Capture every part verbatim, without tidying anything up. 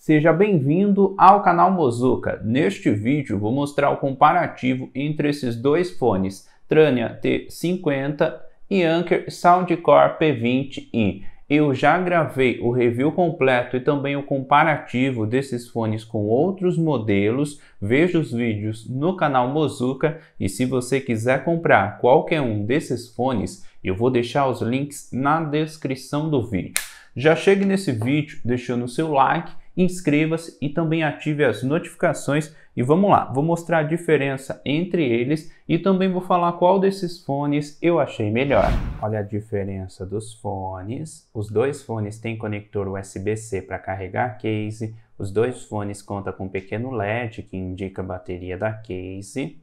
Seja bem-vindo ao canal Mozuka. Neste vídeo vou mostrar o comparativo entre esses dois fones Tranya T cinquenta e Anker Soundcore P vinte i. Eu já gravei o review completo e também o comparativo desses fones com outros modelos. Veja os vídeos no canal Mozuka e se você quiser comprar qualquer um desses fones, eu vou deixar os links na descrição do vídeo. Já chegue nesse vídeo deixando o seu like, inscreva-se e também ative as notificações. E vamos lá, vou mostrar a diferença entre eles e também vou falar qual desses fones eu achei melhor. Olha a diferença dos fones. Os dois fones têm conector U S B C para carregar case. Os dois fones contam com um pequeno L E D que indica a bateria da case.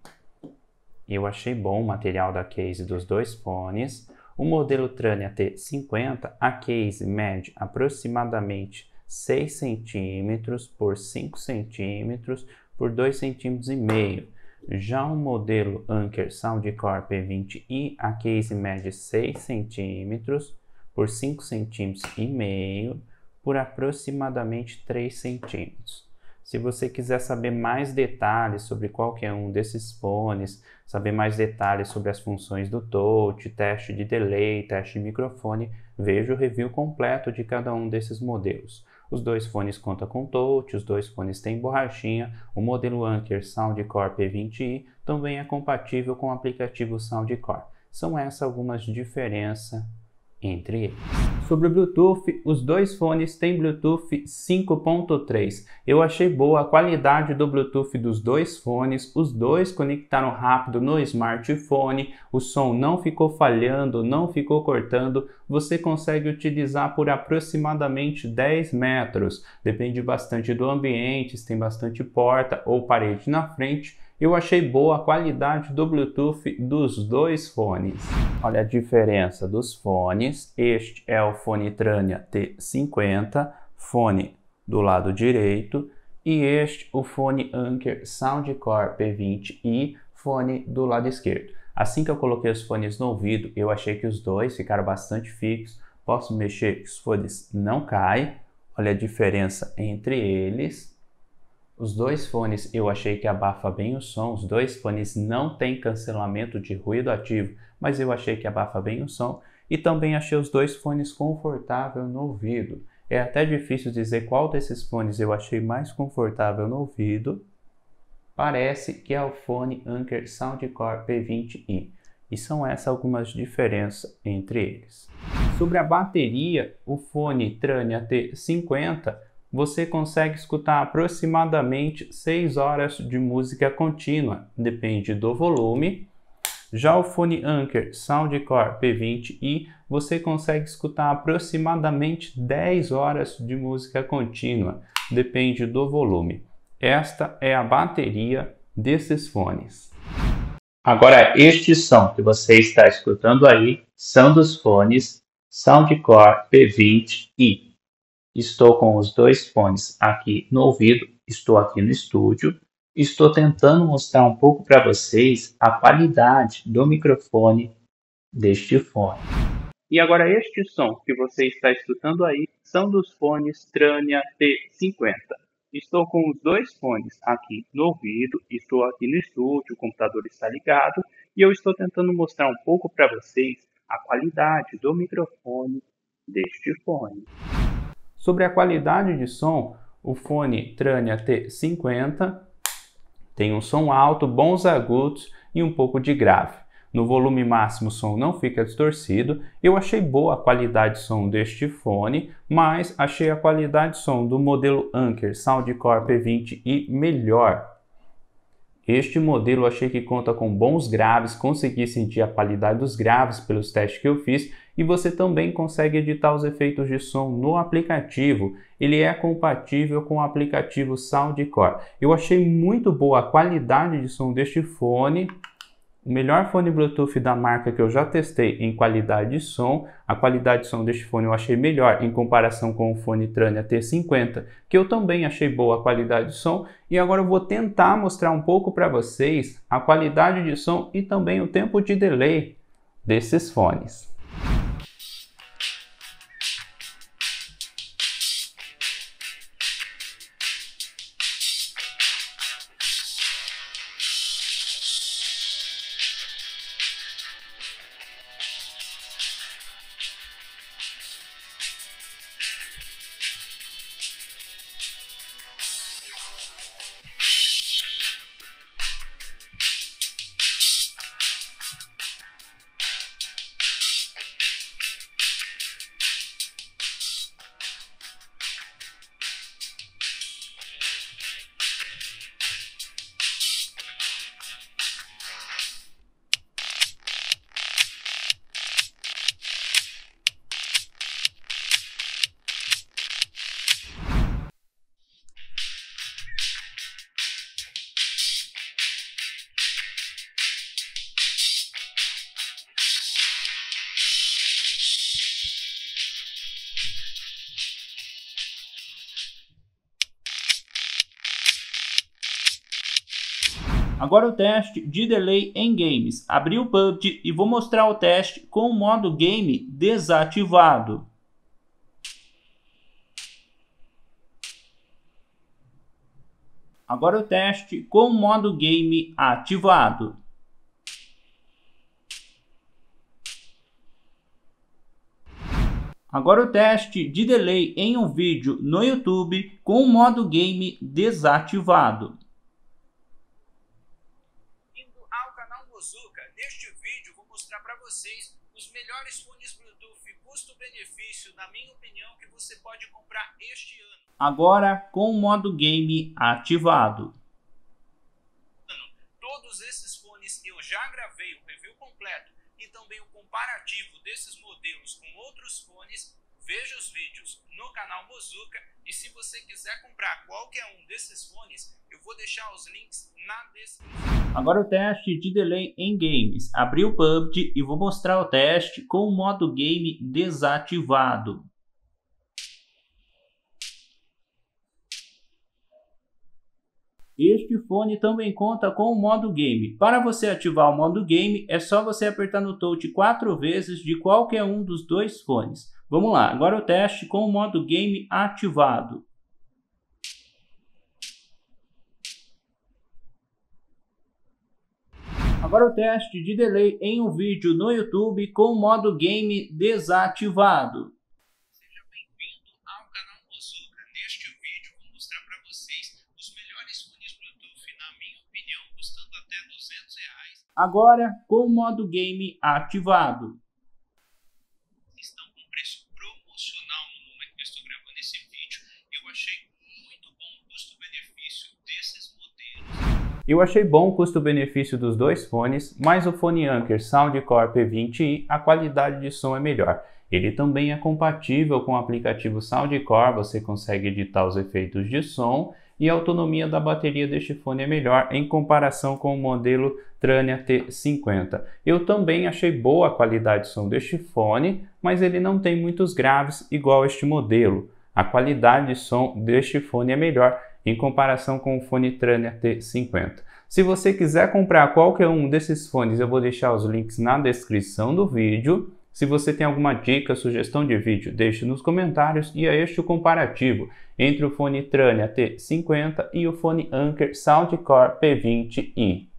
Eu achei bom o material da case dos dois fones. O modelo Tranya T cinquenta, a case mede aproximadamente seis centímetros por cinco centímetros por dois vírgula cinco centímetros. Já o modelo Anker Soundcore P vinte i, a case mede seis centímetros por cinco vírgula cinco centímetros por aproximadamente três centímetros. Se você quiser saber mais detalhes sobre qualquer um desses fones, saber mais detalhes sobre as funções do touch, teste de delay, teste de microfone, veja o review completo de cada um desses modelos. Os dois fones contam com touch, os dois fones têm borrachinha. O modelo Anker Soundcore P vinte i também é compatível com o aplicativo Soundcore. São essas algumas diferenças entre eles. Sobre o Bluetooth, os dois fones têm Bluetooth cinco ponto três. Eu achei boa a qualidade do Bluetooth dos dois fones. Os dois conectaram rápido no smartphone. O som não ficou falhando, não ficou cortando. Você consegue utilizar por aproximadamente dez metros. Depende bastante do ambiente, se tem bastante porta ou parede na frente. Eu achei boa a qualidade do Bluetooth dos dois fones. Olha a diferença dos fones. Este é o fone Tranya T cinquenta, fone do lado direito, e este o fone Anker Soundcore P vinte i, fone do lado esquerdo. Assim que eu coloquei os fones no ouvido, eu achei que os dois ficaram bastante fixos. Posso mexer, os fones não caem. Olha a diferença entre eles. Os dois fones eu achei que abafa bem o som. Os dois fones não têm cancelamento de ruído ativo, mas eu achei que abafa bem o som. E também achei os dois fones confortável no ouvido. É até difícil dizer qual desses fones eu achei mais confortável no ouvido. Parece que é o fone Anker Soundcore P vinte i. E são essas algumas diferenças entre eles. Sobre a bateria, o fone Tranya T cinquenta, você consegue escutar aproximadamente seis horas de música contínua, depende do volume. Já o fone Anker Soundcore P vinte i, você consegue escutar aproximadamente dez horas de música contínua, depende do volume. Esta é a bateria desses fones. Agora, este som que você está escutando aí são dos fones Soundcore P vinte i. Estou com os dois fones aqui no ouvido, estou aqui no estúdio, estou tentando mostrar um pouco para vocês a qualidade do microfone deste fone. E agora este som que você está escutando aí são dos fones Tranya T cinquenta. Estou com os dois fones aqui no ouvido, estou aqui no estúdio, o computador está ligado e eu estou tentando mostrar um pouco para vocês a qualidade do microfone deste fone. Sobre a qualidade de som, o fone Tranya T cinquenta tem um som alto, bons agudos e um pouco de grave. No volume máximo o som não fica distorcido. Eu achei boa a qualidade de som deste fone, mas achei a qualidade de som do modelo Anker Soundcore P vinte i melhor. Este modelo eu achei que conta com bons graves, consegui sentir a qualidade dos graves pelos testes que eu fiz e você também consegue editar os efeitos de som no aplicativo. Ele é compatível com o aplicativo Soundcore. Eu achei muito boa a qualidade de som deste fone. O melhor fone Bluetooth da marca que eu já testei em qualidade de som. A qualidade de som deste fone eu achei melhor em comparação com o fone Tranya T cinquenta, que eu também achei boa a qualidade de som. E agora eu vou tentar mostrar um pouco para vocês a qualidade de som e também o tempo de delay desses fones. Agora o teste de delay em games. Abri o P U B G e vou mostrar o teste com o modo game desativado. Agora o teste com o modo game ativado. Agora o teste de delay em um vídeo no YouTube com o modo game desativado. Bem-vindo ao canal Mozuka. Neste vídeo vou mostrar para vocês os melhores fones Bluetooth custo-benefício, na minha opinião, que você pode comprar este ano. Agora com o modo game ativado. Todos esses fones eu já gravei o review completo e também o comparativo desses modelos com outros fones. Veja os vídeos no canal Mozuka e se você quiser comprar qualquer um desses fones, eu vou deixar os links na descrição. Agora o teste de delay em games. Abri o P U B G e vou mostrar o teste com o modo game desativado. Este fone também conta com o modo game. Para você ativar o modo game, é só você apertar no touch quatro vezes de qualquer um dos dois fones. Vamos lá, agora o teste com o modo game ativado. Agora o teste de delay em um vídeo no YouTube com o modo game desativado. Seja bem-vindo ao canal Mozuka. Neste vídeo vou mostrar para vocês os melhores fones Bluetooth, na minha opinião, custando até duzentos reais. Agora com o modo game ativado. Estão com preço promocional no momento que eu estou gravando esse vídeo. Eu achei muito bom o custo-benefício desses modelos. Eu achei bom o custo-benefício dos dois fones, mas o fone Anker Soundcore P vinte i, a qualidade de som é melhor. Ele também é compatível com o aplicativo Soundcore, você consegue editar os efeitos de som e a autonomia da bateria deste fone é melhor em comparação com o modelo Trania T cinquenta. Eu também achei boa a qualidade de som deste fone, mas ele não tem muitos graves igual este modelo. A qualidade de som deste fone é melhor em comparação com o fone Trania T cinquenta. Se você quiser comprar qualquer um desses fones, eu vou deixar os links na descrição do vídeo. Se você tem alguma dica, sugestão de vídeo, deixe nos comentários e é este o comparativo entre o fone Trania T cinquenta e o fone Anker Soundcore P vinte i.